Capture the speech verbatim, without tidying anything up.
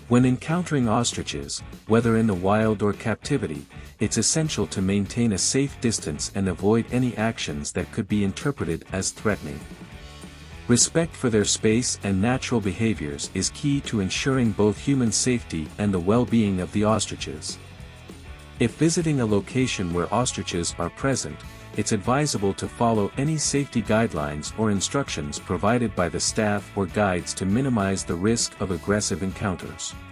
When encountering ostriches, whether in the wild or captivity, it's essential to maintain a safe distance and avoid any actions that could be interpreted as threatening. Respect for their space and natural behaviors is key to ensuring both human safety and the well-being of the ostriches. If visiting a location where ostriches are present, it's advisable to follow any safety guidelines or instructions provided by the staff or guides to minimize the risk of aggressive encounters.